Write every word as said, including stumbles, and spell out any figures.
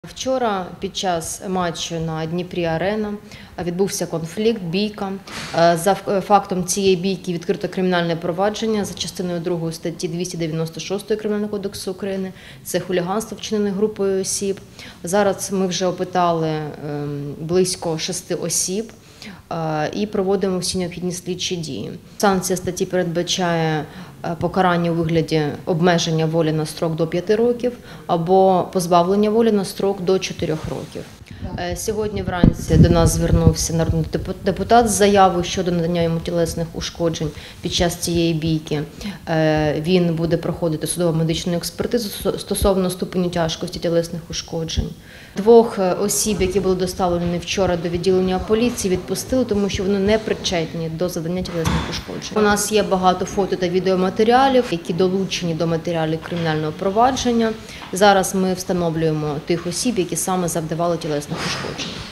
Вчора під час матчу на Дніпрі-Арена відбувся конфлікт, бійка. За фактом цієї бійки відкрито кримінальне провадження за частиною другої статті двісті дев'яносто шостої Кримінального кодексу України. Це хуліганство, вчинене групою осіб. Зараз ми вже опитали близько шести осіб і проводимо всі необхідні слідчі дії. Санкція статті передбачає покарання у вигляді обмеження волі на строк до п'яти років або позбавлення волі на строк до чотирьох років. Сьогодні вранці до нас звернувся народний депутат з заявою щодо надання йому тілесних ушкоджень під час цієї бійки. Він буде проходити судово-медичну експертизу стосовно ступеню тяжкості тілесних ушкоджень. Двох осіб, які були доставлені вчора до відділення поліції, відпустили, тому що вони не причетні до завдання тілесних ушкоджень. У нас є багато фото та відеоматеріалів, які долучені до матеріалів кримінального провадження. Зараз ми встановлюємо тих осіб, які саме завдавали тілесних ушкоджень.